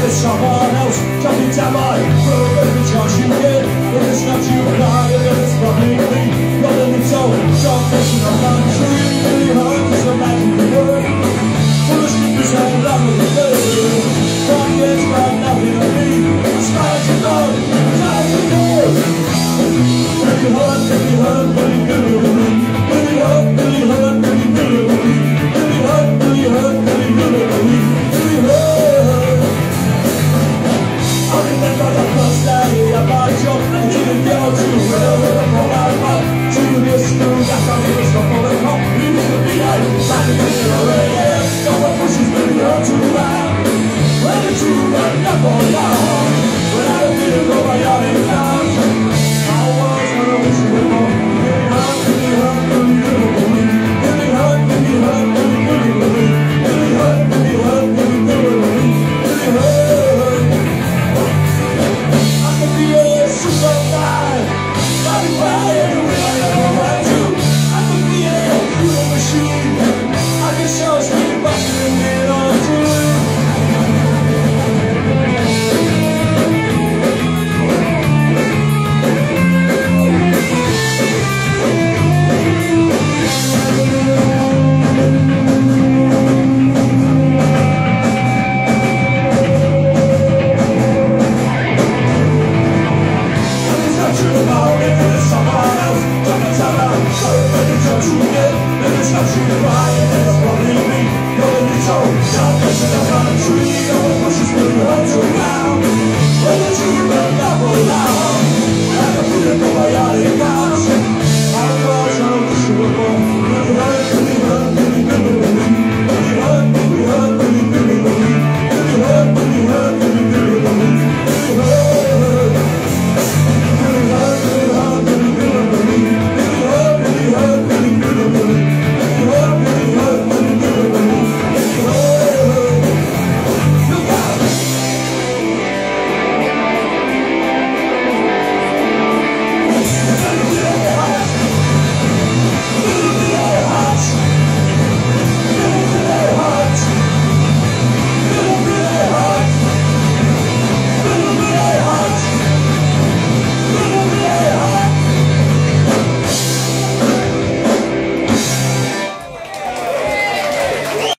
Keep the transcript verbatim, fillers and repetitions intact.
there's someone else jumping down my throat every chance you get. If it's not you, fly, if it's not me, rather than so, don't listen, I'm not true.